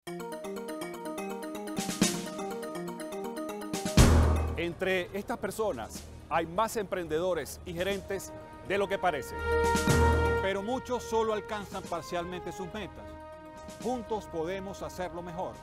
Entre estas personas hay más emprendedores y gerentes de lo que parece. Pero muchos solo alcanzan parcialmente sus metas. Juntos podemos hacerlo mejor.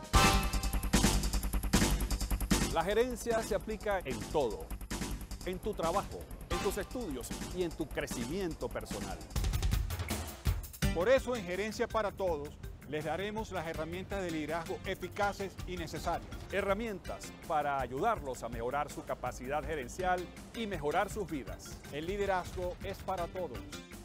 La gerencia se aplica en todo, en tu trabajo, en tus estudios y en tu crecimiento personal. Por eso en Gerencia para Todos les daremos las herramientas de liderazgo eficaces y necesarias. Herramientas para ayudarlos a mejorar su capacidad gerencial y mejorar sus vidas. El liderazgo es para todos.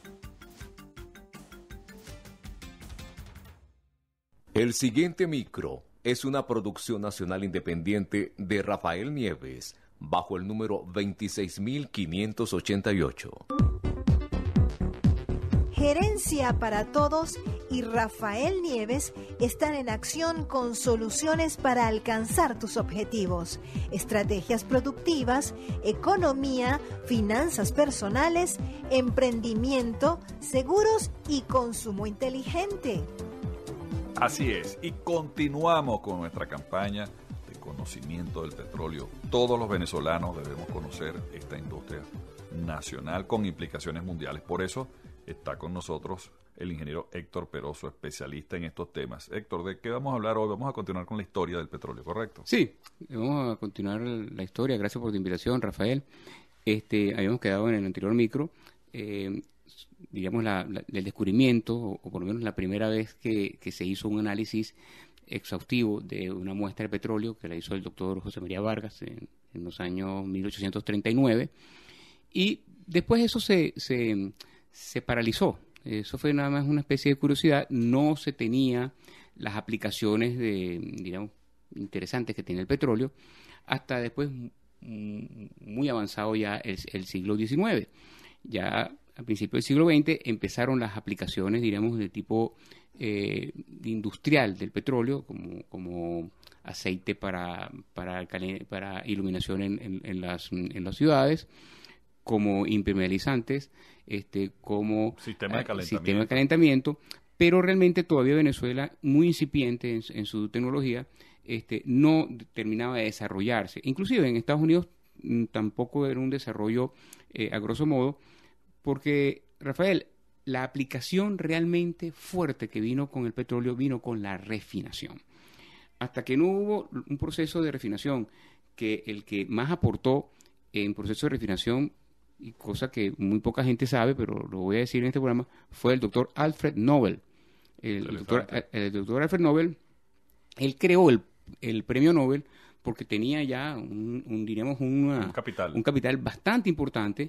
El siguiente micro es una producción nacional independiente de Rafael Nieves, bajo el número 26588. Gerencia para Todos y Rafael Nieves están en acción con soluciones para alcanzar tus objetivos, estrategias productivas, economía, finanzas personales, emprendimiento, seguros y consumo inteligente. Así es, y continuamos con nuestra campaña de conocimiento del petróleo. Todos los venezolanos debemos conocer esta industria nacional con implicaciones mundiales. Por eso está con nosotros el ingeniero Héctor Peroso, especialista en estos temas. Héctor, ¿de qué vamos a hablar hoy? Vamos a continuar con la historia del petróleo, ¿correcto? Sí, vamos a continuar la historia. Gracias por tu invitación, Rafael. Habíamos quedado en el anterior micro, digamos, el descubrimiento, o por lo menos la primera vez que se hizo un análisis exhaustivo de una muestra de petróleo, que la hizo el doctor José María Vargas en los años 1839, y después eso se paralizó. Eso fue nada más una especie de curiosidad. No se tenía las aplicaciones digamos, interesantes que tiene el petróleo hasta después, muy avanzado ya el siglo XIX. Ya a principios del siglo XX empezaron las aplicaciones, diríamos, de tipo industrial del petróleo, como aceite para iluminación en las ciudades, como impermeabilizantes, como sistema de calentamiento, pero realmente todavía Venezuela, muy incipiente en su tecnología, no terminaba de desarrollarse. Inclusive en Estados Unidos tampoco era un desarrollo a grosso modo, porque, Rafael, la aplicación realmente fuerte que vino con el petróleo vino con la refinación. Hasta que no hubo un proceso de refinación, que el que más aportó en proceso de refinación, y cosa que muy poca gente sabe, pero lo voy a decir en este programa, fue el doctor Alfred Nobel. El doctor Alfred Nobel, él creó el premio Nobel porque tenía ya un capital bastante importante,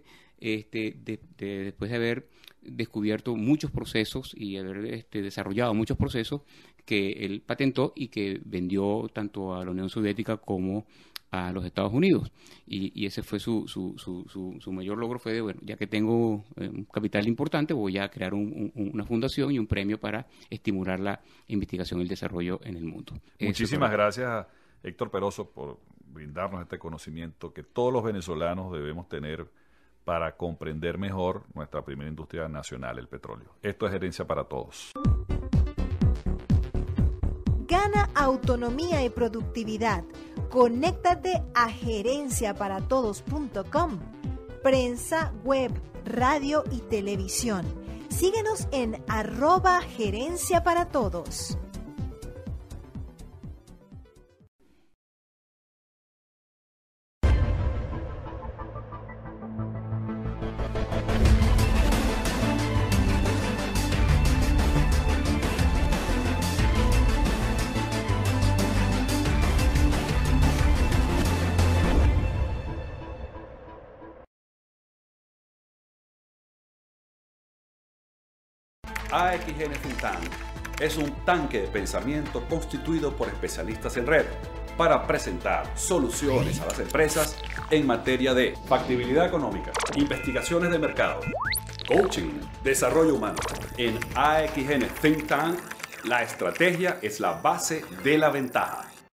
después de haber descubierto muchos procesos y haber desarrollado muchos procesos que él patentó y que vendió tanto a la Unión Soviética como a los Estados Unidos. Y ese fue su mayor logro, fue de, bueno, ya que tengo un capital importante, voy a crear una fundación y un premio para estimular la investigación y el desarrollo en el mundo. Muchísimas gracias, Héctor Peroso, por brindarnos este conocimiento que todos los venezolanos debemos tener para comprender mejor nuestra primera industria nacional, el petróleo. Esto es Gerencia para Todos. Gana autonomía y productividad. Conéctate a gerenciaparatodos.com. Prensa, web, radio y televisión. Síguenos en @gerenciaparatodos. AXN Think Tank es un tanque de pensamiento constituido por especialistas en red para presentar soluciones a las empresas en materia de factibilidad económica, investigaciones de mercado, coaching, desarrollo humano. En AXN Think Tank, la estrategia es la base de la ventaja.